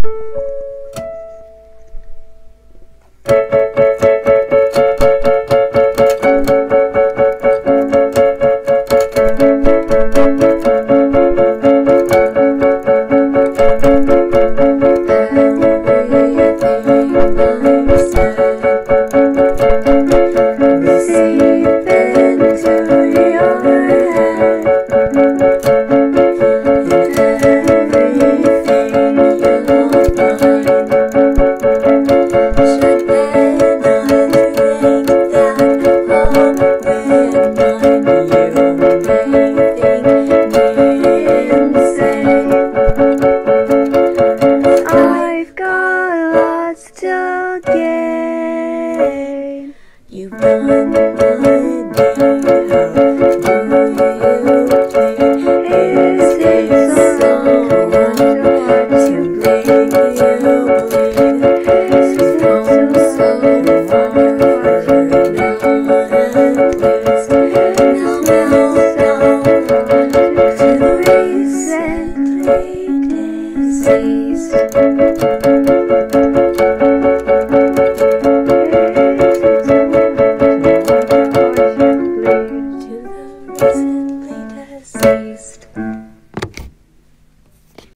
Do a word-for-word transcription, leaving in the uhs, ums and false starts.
You run my day, is this song to make you believe? Is from so far, now now to recently deceased.